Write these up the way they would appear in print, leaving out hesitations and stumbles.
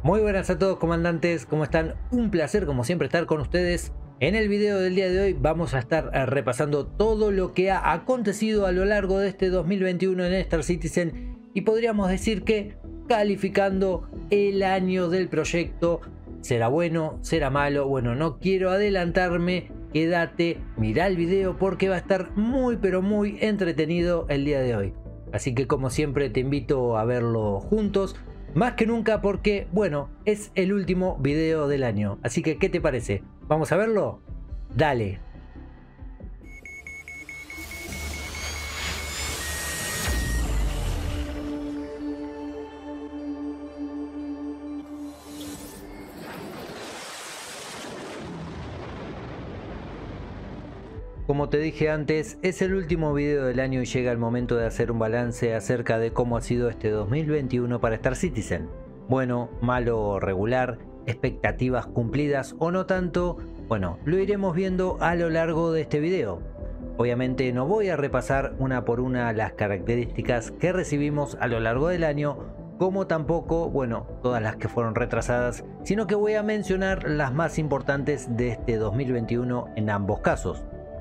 Muy buenas a todos, comandantes, ¿cómo están? Un placer como siempre estar con ustedes. En el video del día de hoy vamos a estar repasando todo lo que ha acontecido a lo largo de este 2021 en Star Citizen y podríamos decir que calificando el año del proyecto. ¿Será bueno? ¿Será malo? Bueno, no quiero adelantarme, quédate, mira el video porque va a estar muy pero muy entretenido el día de hoy. Así que como siempre te invito a verlo juntos. Más que nunca porque, bueno, es el último video del año. Así que, ¿qué te parece? ¿Vamos a verlo? Dale. Como te dije antes, es el último video del año y llega el momento de hacer un balance acerca de cómo ha sido este 2021 para Star Citizen. Bueno, malo o regular, expectativas cumplidas o no tanto, bueno, lo iremos viendo a lo largo de este video. Obviamente no voy a repasar una por una las características que recibimos a lo largo del año, como tampoco, bueno, todas las que fueron retrasadas, sino que voy a mencionar las más importantes de este 2021 en ambos casos.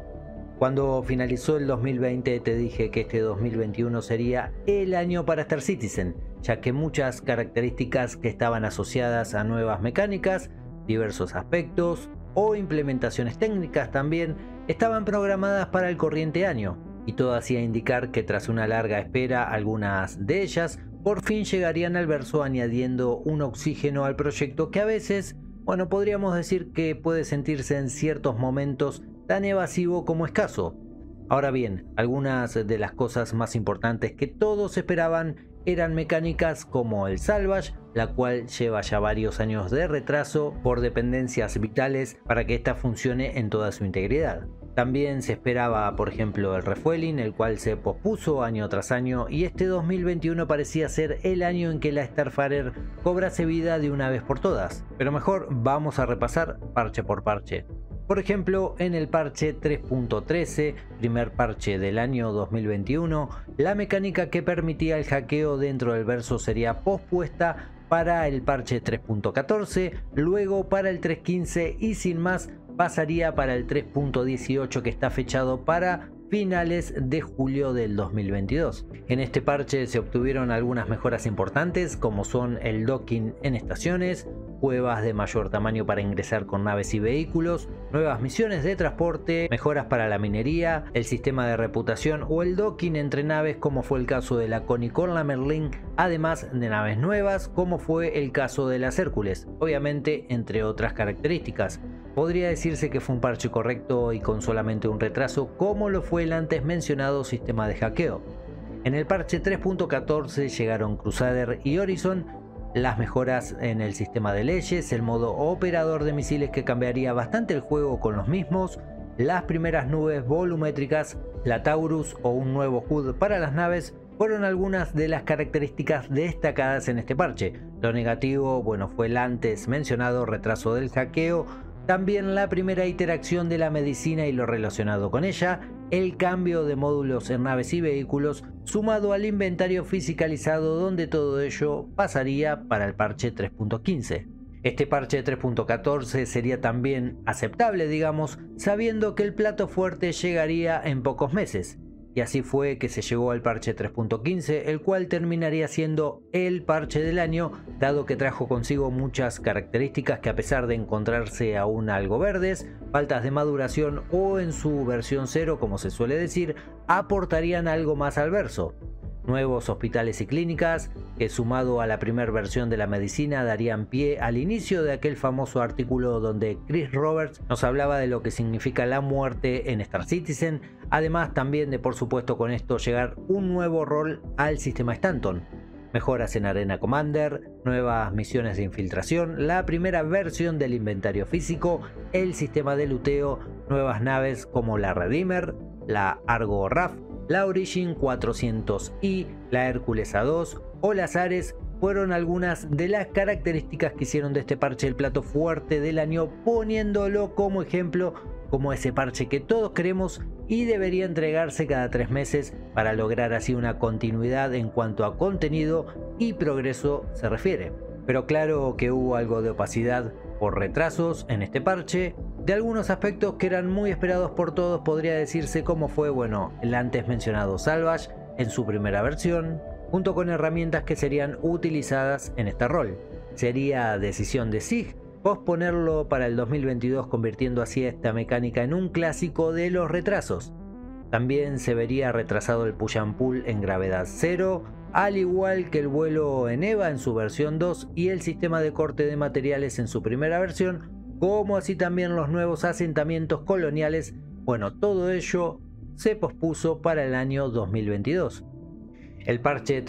Cuando finalizó el 2020 te dije que este 2021 sería el año para Star Citizen, ya que muchas características que estaban asociadas a nuevas mecánicas, diversos aspectos o implementaciones técnicas también estaban programadas para el corriente año, y todo hacía indicar que tras una larga espera algunas de ellas por fin llegarían al verso añadiendo un oxígeno al proyecto que a veces, bueno, podríamos decir que puede sentirse en ciertos momentos tan evasivo como escaso. Ahora bien, algunas de las cosas más importantes que todos esperaban eran mecánicas como el Salvage, la cual lleva ya varios años de retraso por dependencias vitales para que ésta funcione en toda su integridad. También se esperaba, por ejemplo, el refueling, el cual se pospuso año tras año, y este 2021 parecía ser el año en que la Starfarer cobrase vida de una vez por todas. Pero mejor vamos a repasar parche por parche. Por ejemplo, en el parche 3.13, primer parche del año 2021, la mecánica que permitía el hackeo dentro del verso sería pospuesta para el parche 3.14, luego para el 3.15 y sin más pasaría para el 3.18 que está fechado para finales de julio del 2022. En este parche se obtuvieron algunas mejoras importantes como son el docking en estaciones, cuevas de mayor tamaño para ingresar con naves y vehículos, nuevas misiones de transporte, mejoras para la minería, el sistema de reputación o el docking entre naves como fue el caso de la Connie con la Merlin, además de naves nuevas como fue el caso de las Hércules, obviamente entre otras características. Podría decirse que fue un parche correcto y con solamente un retraso como lo fue el antes mencionado sistema de hackeo. En el parche 3.14 llegaron Crusader y Horizon, las mejoras en el sistema de leyes, el modo operador de misiles que cambiaría bastante el juego con los mismos, las primeras nubes volumétricas, la Taurus o un nuevo HUD para las naves fueron algunas de las características destacadas en este parche. Lo negativo, bueno, fue el antes mencionado retraso del hackeo, también la primera interacción de la medicina y lo relacionado con ella, el cambio de módulos en naves y vehículos, sumado al inventario fiscalizado donde todo ello pasaría para el parche 3.15. Este parche 3.14 sería también aceptable, digamos, sabiendo que el plato fuerte llegaría en pocos meses. Y así fue que se llegó al parche 3.15, el cual terminaría siendo el parche del año, dado que trajo consigo muchas características que a pesar de encontrarse aún algo verdes, faltas de maduración o en su versión 0 como se suele decir, aportarían algo más al verso. Nuevos hospitales y clínicas, que sumado a la primera versión de la medicina darían pie al inicio de aquel famoso artículo donde Chris Roberts nos hablaba de lo que significa la muerte en Star Citizen, además también de por supuesto con esto llegar un nuevo rol al sistema Stanton. Mejoras en Arena Commander, nuevas misiones de infiltración, la primera versión del inventario físico, el sistema de luteo, nuevas naves como la Redeemer, la Argo RAF, la Origin 400i, la Hércules A2 o las Ares fueron algunas de las características que hicieron de este parche el plato fuerte del año, poniéndolo como ejemplo como ese parche que todos queremos y debería entregarse cada 3 meses para lograr así una continuidad en cuanto a contenido y progreso se refiere. Pero claro que hubo algo de opacidad por retrasos en este parche, de algunos aspectos que eran muy esperados por todos, podría decirse, como fue, el antes mencionado Salvage en su primera versión, junto con herramientas que serían utilizadas en este rol. Sería decisión de Zig posponerlo para el 2022, convirtiendo así esta mecánica en un clásico de los retrasos. También se vería retrasado el push and pull en gravedad 0, al igual que el vuelo en EVA en su versión 2 y el sistema de corte de materiales en su primera versión, como así también los nuevos asentamientos coloniales. Todo ello se pospuso para el año 2022. El parche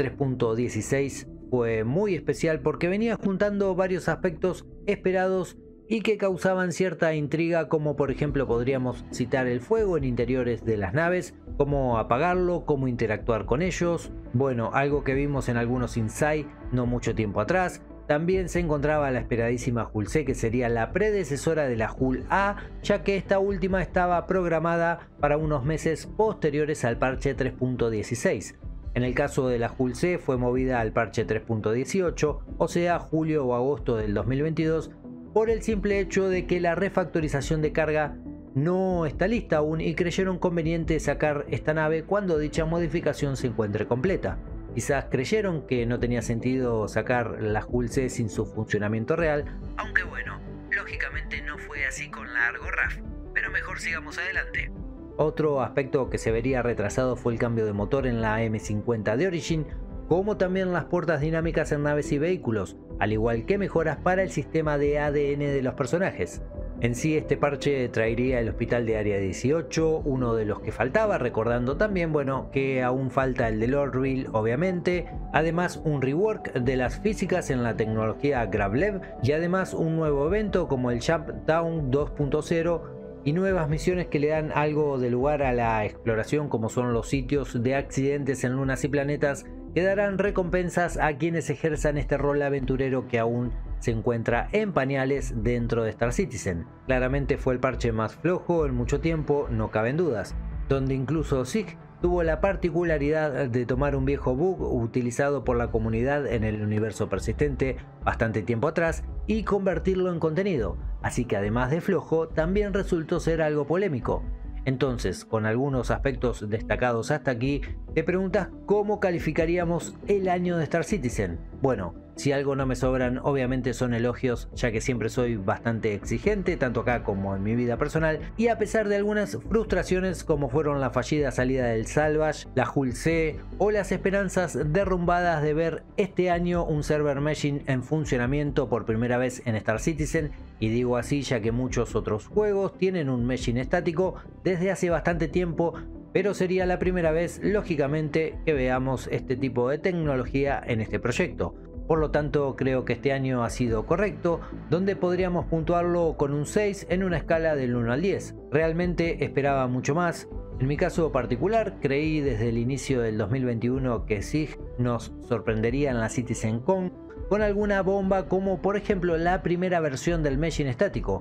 3.16 fue muy especial porque venía juntando varios aspectos esperados y que causaban cierta intriga, como por ejemplo podríamos citar el fuego en interiores de las naves, cómo apagarlo, cómo interactuar con ellos. Algo que vimos en algunos Inside no mucho tiempo atrás. También se encontraba la esperadísima Hull C, que sería la predecesora de la Hull A, ya que esta última estaba programada para unos meses posteriores al parche 3.16. En el caso de la Hull C fue movida al parche 3.18, o sea julio o agosto del 2022, por el simple hecho de que la refactorización de carga no está lista aún y creyeron conveniente sacar esta nave cuando dicha modificación se encuentre completa. Quizás creyeron que no tenía sentido sacar la Hull C sin su funcionamiento real, aunque lógicamente no fue así con la Argo RAF, pero mejor sigamos adelante. Otro aspecto que se vería retrasado fue el cambio de motor en la M50 de Origin, como también las puertas dinámicas en naves y vehículos, al igual que mejoras para el sistema de ADN de los personajes. En sí, este parche traería el hospital de Área 18, uno de los que faltaba, recordando también que aún falta el de Lordville, obviamente, además un rework de las físicas en la Gravlev y además un nuevo evento como el Jump Down 2.0 y nuevas misiones que le dan algo de lugar a la exploración, como son los sitios de accidentes en lunas y planetas, que darán recompensas a quienes ejerzan este rol aventurero que aún se encuentra en pañales dentro de Star Citizen. Claramente fue el parche más flojo en mucho tiempo, no caben dudas, donde incluso Zig tuvo la particularidad de tomar un viejo bug utilizado por la comunidad en el universo persistente bastante tiempo atrás y convertirlo en contenido, así que además de flojo también resultó ser algo polémico. Entonces, con algunos aspectos destacados hasta aquí, te preguntas cómo calificaríamos el año de Star Citizen. Si algo no me sobran, obviamente son elogios, ya que siempre soy bastante exigente, tanto acá como en mi vida personal, y a pesar de algunas frustraciones como fueron la fallida salida del Salvage, la Hull C o las esperanzas derrumbadas de ver este año un server meshing en funcionamiento por primera vez en Star Citizen, y digo así ya que muchos otros juegos tienen un meshing estático desde hace bastante tiempo, pero sería la primera vez, lógicamente, que veamos este tipo de tecnología en este proyecto. Por lo tanto, creo que este año ha sido correcto, donde podríamos puntuarlo con un 6 en una escala del 1 al 10. Realmente esperaba mucho más. En mi caso particular, creí desde el inicio del 2021 que Zig nos sorprendería en la CitizenCon con alguna bomba, como por ejemplo la primera versión del meshing estático,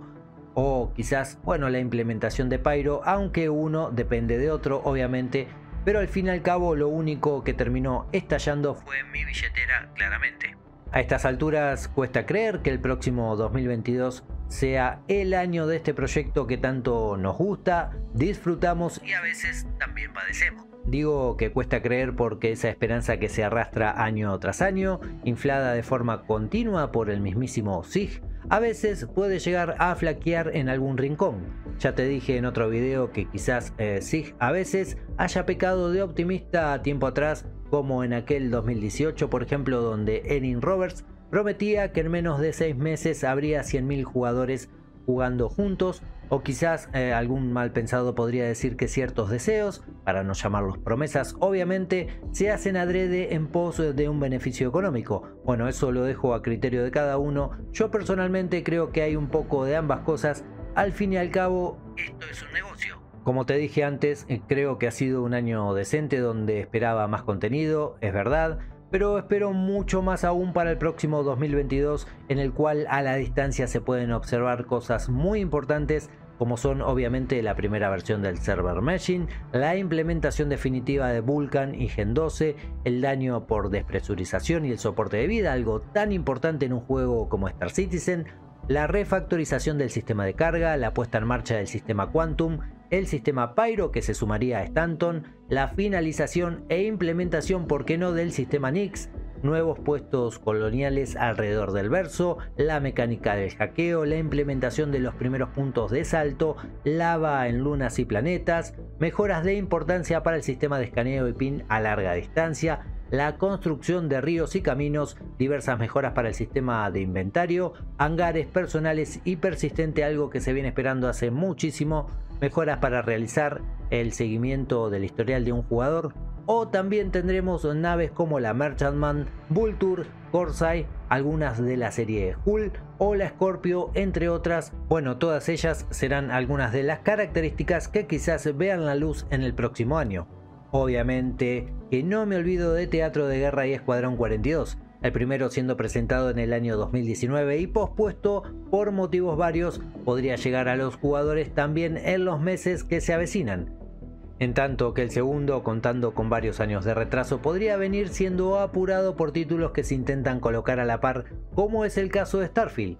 o quizás, la implementación de Pyro, aunque uno depende de otro, obviamente, pero al fin y al cabo lo único que terminó estallando fue mi billetera, claramente. A estas alturas cuesta creer que el próximo 2022 sea el año de este proyecto que tanto nos gusta, disfrutamos y a veces también padecemos. Digo que cuesta creer porque esa esperanza que se arrastra año tras año, inflada de forma continua por el mismísimo Zig, a veces puede llegar a flaquear en algún rincón. Ya te dije en otro video que quizás Zig a veces haya pecado de optimista a tiempo atrás, como en aquel 2018 por ejemplo, donde Erin Roberts prometía que en menos de 6 meses habría 100.000 jugadores jugando juntos, o quizás algún mal pensado podría decir que ciertos deseos, para no llamarlos promesas, obviamente se hacen adrede en pos de un beneficio económico. Eso lo dejo a criterio de cada uno. Yo personalmente creo que hay un poco de ambas cosas. Al fin y al cabo, esto es un negocio. Como te dije antes, creo que ha sido un año decente donde esperaba más contenido, es verdad, pero espero mucho más aún para el próximo 2022, en el cual a la distancia se pueden observar cosas muy importantes como son obviamente la primera versión del server meshing, la implementación definitiva de Vulkan y Gen 12, el daño por despresurización y el soporte de vida, algo tan importante en un juego como Star Citizen, la refactorización del sistema de carga, la puesta en marcha del sistema Quantum, el sistema Pyro que se sumaría a Stanton, la finalización e implementación, por qué no, del sistema Nyx, nuevos puestos coloniales alrededor del verso, la mecánica del hackeo, la implementación de los primeros puntos de salto, lava en lunas y planetas, mejoras de importancia para el sistema de escaneo y pin a larga distancia, la construcción de ríos y caminos, diversas mejoras para el sistema de inventario, hangares personales y persistente, algo que se viene esperando hace muchísimo, mejoras para realizar el seguimiento del historial de un jugador, o también tendremos naves como la Merchantman, Vulture, Corsair, algunas de la serie Hull o la Scorpio, entre otras. Bueno, todas ellas serán algunas de las características que quizás vean la luz en el próximo año. Obviamente que no me olvido de Teatro de Guerra y Escuadrón 42, el primero siendo presentado en el año 2019 y pospuesto por motivos varios, podría llegar a los jugadores también en los meses que se avecinan. En tanto que el segundo, contando con varios años de retraso, podría venir siendo apurado por títulos que se intentan colocar a la par, como es el caso de Starfield.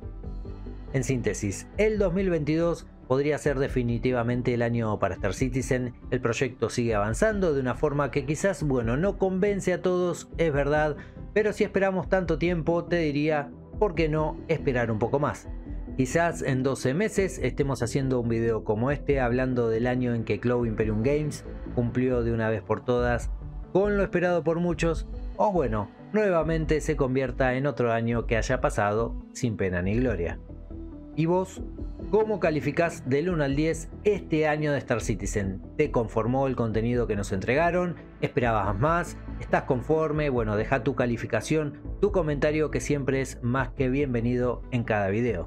En síntesis, el 2022 podría ser definitivamente el año para Star Citizen. El proyecto sigue avanzando de una forma que quizás, bueno, no convence a todos, es verdad, pero si esperamos tanto tiempo, te diría, ¿por qué no esperar un poco más? Quizás en 12 meses estemos haciendo un video como este, hablando del año en que Cloud Imperium Games cumplió de una vez por todas con lo esperado por muchos, o bueno, nuevamente se convierta en otro año que haya pasado sin pena ni gloria. ¿Y vos? ¿Cómo calificás del 1 al 10 este año de Star Citizen? ¿Te conformó el contenido que nos entregaron? ¿Esperabas más? ¿Estás conforme? Bueno, deja tu calificación, tu comentario, que siempre es más que bienvenido en cada video.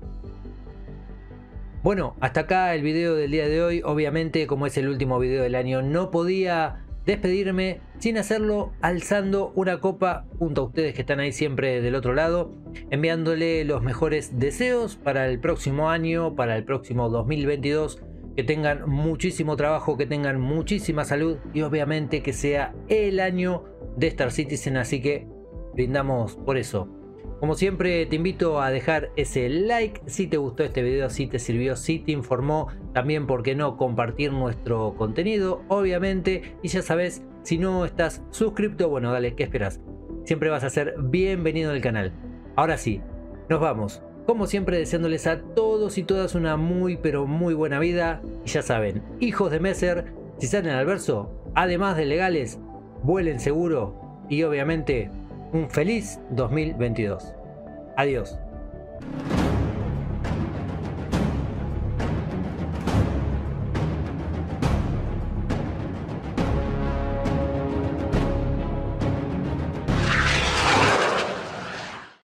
Bueno, hasta acá el video del día de hoy. Obviamente, como es el último video del año, no podía despedirme sin hacerlo alzando una copa junto a ustedes que están ahí siempre del otro lado, enviándole los mejores deseos para el próximo año, para el próximo 2022, que tengan muchísimo trabajo, que tengan muchísima salud y obviamente que sea el año de Star Citizen, así que brindamos por eso. Como siempre, te invito a dejar ese like si te gustó este video, si te sirvió, si te informó. También, ¿por qué no compartir nuestro contenido? Obviamente. Y ya sabes, si no estás suscrito, bueno, dale, ¿qué esperas? Siempre vas a ser bienvenido al canal. Ahora sí, nos vamos. Como siempre, deseándoles a todos y todas una muy pero muy buena vida. Y ya saben, hijos de Messer, si salen al verso, además de legales, vuelen seguro y obviamente un feliz 2022. Adiós.